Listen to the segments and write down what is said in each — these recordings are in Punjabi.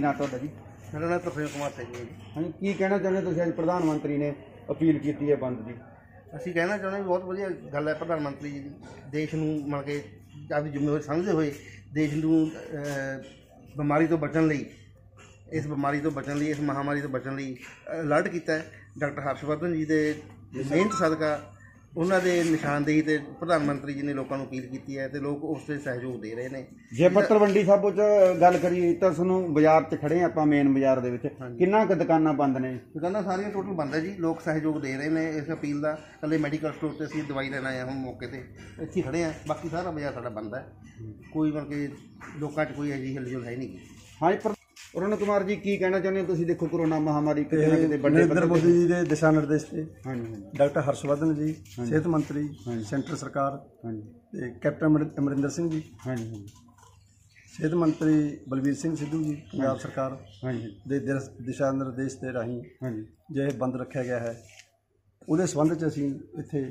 ਨਾਂ ਤੁਹਾਡਾ ਜੀ? मेरा नाम तरसेम कुमार सिंह है जी। ਹਾਂਜੀ, ਕੀ ਕਹਿਣਾ ਚਾਹੁੰਦੇ ਤੁਸੀਂ? ਅੱਜ ਪ੍ਰਧਾਨ ਮੰਤਰੀ ਨੇ ਅਪੀਲ ਕੀਤੀ ਹੈ ਬੰਦ ਦੀ। ਅਸੀਂ ਕਹਿਣਾ ਚਾਹੁੰਦੇ ਵੀ ਬਹੁਤ ਵਧੀਆ ਗੱਲ ਹੈ ਪ੍ਰਧਾਨ ਮੰਤਰੀ ਜੀ ਦੀ, ਦੇਸ਼ ਨੂੰ ਮਤਲਬ ਕਿ ਆਪਣੀ ਜ਼ਿੰਮੇਵਾਰੀ ਸਮਝਦੇ ਹੋਏ ਦੇਸ਼ ਨੂੰ ਬਿਮਾਰੀ ਤੋਂ ਬਚਣ ਲਈ, ਇਸ ਬਿਮਾਰੀ ਤੋਂ ਬਚਣ ਲਈ, ਇਸ ਮਹਾਮਾਰੀ ਤੋਂ ਬਚਣ ਲਈ ਅਲਰਟ ਕੀਤਾ ਹੈ। ਡਾਕਟਰ ਹਰਸ਼ਵਰਧਨ ਜੀ ਦੇ ਮਿਹਨਤ ਸਦਕਾ, ਉਹਨਾਂ ਦੇ ਨਿਸ਼ਾਨਦੇਹੀ ਤੇ ਪ੍ਰਧਾਨ ਮੰਤਰੀ ਜੀ ਨੇ ਲੋਕਾਂ ਨੂੰ ਅਪੀਲ ਕੀਤੀ ਹੈ ਤੇ ਲੋਕ ਉਸ 'ਤੇ ਸਹਿਯੋਗ ਦੇ ਰਹੇ ਨੇ। ਜੇ ਆਪਾਂ ਤਲਵੰਡੀ ਸਾਬੋ 'ਚ ਗੱਲ ਕਰੀਏ ਤਾਂ ਤੁਹਾਨੂੰ ਬਾਜ਼ਾਰ 'ਚ ਖੜੇ ਹਾਂ ਆਪਾਂ, ਮੇਨ ਬਾਜ਼ਾਰ ਦੇ ਵਿੱਚ ਕਿੰਨਾ ਕੁ ਦੁਕਾਨਾਂ ਬੰਦ ਨੇ? ਦੁਕਾਨਾਂ ਸਾਰੀਆਂ ਟੋਟਲ ਬੰਦ ਹੈ ਜੀ। ਲੋਕ ਸਹਿਯੋਗ ਦੇ ਰਹੇ ਨੇ ਇਸ ਅਪੀਲ ਦਾ। ਇਕੱਲੇ ਮੈਡੀਕਲ ਸਟੋਰ 'ਤੇ ਅਸੀਂ ਦਵਾਈ ਲੈਣ ਆਏ ਹਾਂ ਹੁਣ ਮੌਕੇ 'ਤੇ, ਇੱਥੇ ਖੜੇ ਹਾਂ। ਬਾਕੀ ਸਾਰਾ ਬਾਜ਼ਾਰ ਸਾਡਾ ਬੰਦ ਹੈ। ਕੋਈ ਮਤਲਬ ਕਿ ਲੋਕਾਂ 'ਚ ਕੋਈ ਅਜਿਹੀ ਹਿਲਜੁਲ ਹੈ ਨਹੀਂ। ਹਾਂਜੀ, ਪਰ ਅਰੁਣ ਕੁਮਾਰ ਜੀ ਕੀ ਕਹਿਣਾ ਚਾਹੁੰਦੇ ਹੋ ਤੁਸੀਂ? ਦੇਖੋ ਕੋਰੋਨਾ ਮਹਾਮਾਰੀ ਕਿਤੇ ਨਾ ਕਿਤੇ ਨਰਿੰਦਰ ਮੋਦੀ ਜੀ ਦੇ ਦਿਸ਼ਾ ਨਿਰਦੇਸ਼ ਤੇ ਹਾਂਜੀ ਡਾਕਟਰ ਹਰਸ਼ਵਰਧਨ ਜੀ, ਸਿਹਤ ਮੰਤਰੀ ਸੈਂਟਰ ਸਰਕਾਰ, ਹਾਂਜੀ ਤੇ ਕੈਪਟਨ ਅਮਰਿੰਦਰ ਸਿੰਘ ਜੀ, ਹਾਂਜੀ ਸਿਹਤ ਮੰਤਰੀ ਬਲਬੀਰ ਸਿੰਘ ਸਿੱਧੂ ਜੀ, ਪੰਜਾਬ ਸਰਕਾਰ ਹਾਂਜੀ ਦੇ ਦਿਸ਼ਾ ਨਿਰਦੇਸ਼ ਦੇ ਰਾਹੀਂ ਹਾਂਜੀ ਜੇ ਬੰਦ ਰੱਖਿਆ ਗਿਆ ਹੈ, ਉਹਦੇ ਸੰਬੰਧ 'ਚ ਅਸੀਂ ਇੱਥੇ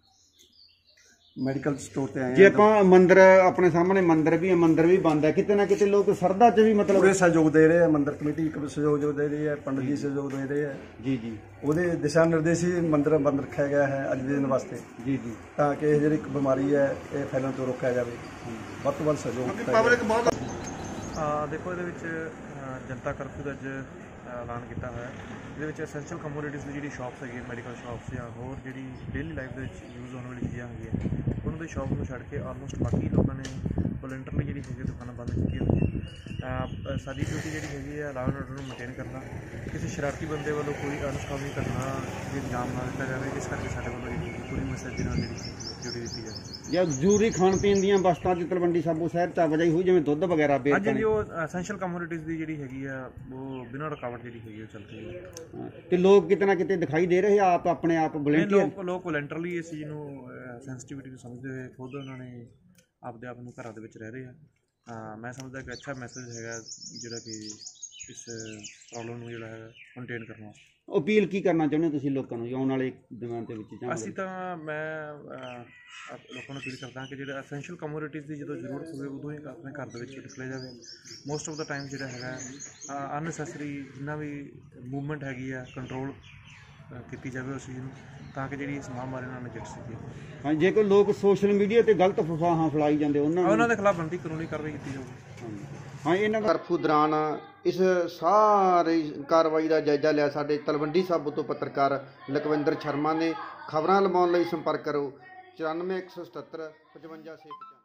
ਮੈਡੀਕਲ ਸਟੋਰ ਤੇ ਆਏ ਜੇ ਹਾਂ। ਆਪਾਂ ਮੰਦਿਰ, ਆਪਣੇ ਸਾਹਮਣੇ ਮੰਦਿਰ ਵੀ ਬੰਦ ਹੈ। ਕਿਤੇ ਨਾ ਕਿਤੇ ਲੋਕ ਸਰਦਾ 'ਚ ਵੀ ਮਤਲਬ ਪੂਰੇ ਸਹਿਯੋਗ ਦੇ ਰਹੇ ਆ। ਮੰਦਿਰ ਕਮੇਟੀ ਸਹਿਯੋਗ ਦੇ ਰਹੀ ਹੈ, ਪੰਡਿਤ ਜੀ ਸਹਿਯੋਗ ਦੇ ਰਹੇ ਹੈ ਜੀ। ਉਹਦੇ ਦਿਸ਼ਾ ਨਿਰਦੇਸ਼ ਹੀ ਮੰਦਿਰ ਬੰਦ ਰੱਖਿਆ ਗਿਆ ਹੈ ਅੱਜ ਦੇ ਦਿਨ ਵਾਸਤੇ, ਜੀ ਤਾਂ ਕਿ ਇਹ ਜਿਹੜੀ ਬਿਮਾਰੀ ਹੈ ਇਹ ਫੈਲਣ ਤੋਂ ਰੋਕਿਆ ਜਾਵੇ। ਵੱਧ ਤੋਂ ਵੱਧ ਸਹਿਯੋਗ ਪਬਲਿਕ ਬਹੁਤ ਦੇਖੋ, ਇਹਦੇ ਵਿੱਚ ਜਨਤਾ ਕਰਫਿਊ ਦਾ ਅੱਜ ਐਲਾਨ ਕੀਤਾ ਹੋਇਆ। ਇਹਦੇ ਵਿੱਚ ਐਸੈਂਸ਼ੀਅਲ ਕਮੋਡਿਟੀਜ਼ ਦੀ ਜਿਹੜੀ ਸ਼ਾਪਸ ਹੈਗੀ, ਮੈਡੀਕਲ ਸ਼ਾਪਸ ਜਾਂ ਹੋਰ ਜਿਹੜੀ ਡੇਲੀ ਲਾਈਫ ਦੇ ਵਿੱਚ ਯੂਜ਼ ਹੋਣ ਵਾਲੀ ਚੀਜ਼ਾਂ ਹੈਗੀਆਂ, ਉਹਨਾਂ ਦੀ ਸ਼ਾਪ ਨੂੰ ਛੱਡ ਕੇ ਆਲਮੋਸਟ ਬਾਕੀ ਲੋਕਾਂ ਨੇ ਵੋਲੰਟਰਲੀ ਜਿਹੜੀ ਹੈਗੀ ਦੁਕਾਨਾਂ ਬੰਦ ਕੀਤੀਆਂ ਹੋਈਆਂ। ਸਾਡੀ ਡਿਊਟੀ ਜਿਹੜੀ ਹੈਗੀ ਹੈ ਲਾਅ ਐਂਡ ਆਰਡਰ ਨੂੰ ਮੇਨਟੇਨ ਕਰਨਾ। ਕਿਸੇ ਸ਼ਰਾਰਤੀ ਬੰਦੇ ਵੱਲੋਂ ਕੋਈ ਅਨੁਸ਼ਾਸਨੀ ਘਟਨਾ ਦੀ ਅੰਜਾਮ ਨਾ ਦਿੱਤਾ ਜਾਵੇ, ਇਸ ਕਰਕੇ ਸਾਡੇ ਵੱਲੋਂ ਜਿਹੜੀ ਪੂਰੀ ਮੈਸੇਜ ਨਾਲ ਜਿਹੜੀ ਡਿਊਟੀ ਦਿੱਤੀ ਜਾਵੇ। ਜਾਂ ਜ਼ਰੂਰੀ ਖਾਣ ਪੀਣ ਦੀਆਂ ਵਸਤਾਂ ਅੱਜ ਤਲਵੰਡੀ ਸਾਬੋ ਸ਼ਹਿਰ 'ਚ ਆਵਾਜਾਈ ਹੋਈ, ਜਿਵੇਂ ਦੁੱਧ ਵਗੈਰਾ ਹਾਂਜੀ, ਉਹ ਐਸੈਂਸ਼ੀਅਲ ਕਮੋਡਿਟੀਜ਼ ਦੀ ਜਿਹੜੀ ਹੈਗੀ ਆ ਉਹ ਬਿਨਾਂ ਰੁਕਾਵਟ ਜਿਹੜੀ ਹੈਗੀ ਉਹ ਚੱਲ ਰਹੀ ਹੈ। ਤੇ ਲੋਕ ਕਿਤੇ ਨਾ ਕਿਤੇ ਦਿਖਾਈ ਦੇ ਰਹੇ ਆਪ ਆਪਣੇ ਆਪ ਵਲੰਟੀਅਰ ਲੋਕ ਵੋਲੰਟਰਲੀ ਇਸ ਚੀਜ਼ ਨੂੰ ਸੈਂਸਿਟੀਵਿਟੀ ਨੂੰ ਸਮਝਦੇ ਹੋਏ ਖੁਦ ਉਹਨਾਂ ਨੇ ਆਪਦੇ ਆਪ ਨੂੰ ਘਰਾਂ ਦੇ ਵਿੱਚ ਰਹਿ ਰਹੇ ਆ। ਮੈਂ ਸਮਝਦਾ ਕਿ ਅੱਛਾ ਮੈਸੇਜ ਹੈਗਾ ਜਿਹੜਾ ਕਿ ਇਸ ਪ੍ਰੋਬਲਮ ਨੂੰ ਜਿਹੜਾ ਹੈ ਕੰਟੇਨ ਕਰਨਾ। ਅਪੀਲ ਕੀ ਕਰਨਾ ਚਾਹੁੰਦੇ ਹੋ ਤੁਸੀਂ ਲੋਕਾਂ ਨੂੰ ਆਉਣ ਵਾਲੇ ਦਿਨਾਂ ਦੇ ਵਿੱਚ? ਅਸੀਂ ਤਾਂ ਮੈਂ ਲੋਕਾਂ ਨੂੰ ਅਪੀਲ ਕਰਦਾ ਕਿ ਜਿਹੜਾ ਐਸੈਂਸ਼ੀਅਲ ਕਮੋਡਿਟੀਜ਼ ਦੀ ਜਦੋਂ ਜ਼ਰੂਰਤ ਹੋਵੇ ਉਦੋਂ ਹੀ ਆਪਣੇ ਘਰ ਦੇ ਵਿੱਚ ਨਿਕਲਿਆ ਜਾਵੇ। ਮੋਸਟ ਆਫ ਦਾ ਟਾਈਮ ਜਿਹੜਾ ਹੈਗਾ ਅਨਨੈਸੈਸਰੀ ਜਿੰਨਾ ਵੀ ਮੂਵਮੈਂਟ ਹੈਗੀ ਆ ਕੰਟਰੋਲ ਕੀਤੀ ਜਾਵੇ ਉਸ ਚੀਜ਼ ਨੂੰ, ਤਾਂ ਕਿ ਜਿਹੜੀ ਇਸ ਮਹਾਂਮਾਰੀ ਨਾਲ ਨਜਿੱਠ ਸਕੀਏ। ਹਾਂ, ਜੇ ਕੋਈ ਲੋਕ ਸੋਸ਼ਲ ਮੀਡੀਆ ਤੇ ਗਲਤ ਅਫਵਾਹਾਂ ਫੈਲਾਈ ਜਾਂਦੇ ਉਹਨਾਂ ਦੇ ਖਿਲਾਫ ਬਣਦੀ ਕਾਨੂੰਨੀ ਕਾਰਵਾਈ ਕੀਤੀ ਜਾਊਗੀ। ਹਾਂ, ਇਹਨਾਂ ਕਰਫਿਊ ਦੌਰਾਨ ਇਸ ਸਾਰੀ ਕਾਰਵਾਈ ਦਾ ਜਾਇਜ਼ਾ ਲਿਆ ਸਾਡੇ ਤਲਵੰਡੀ ਸਾਬੋ ਤੋਂ ਪੱਤਰਕਾਰ ਲਖਵਿੰਦਰ ਸ਼ਰਮਾ ਨੇ। ਖਬਰਾਂ ਲਵਾਉਣ ਲਈ ਸੰਪਰਕ ਕਰੋ 94 177 55 650।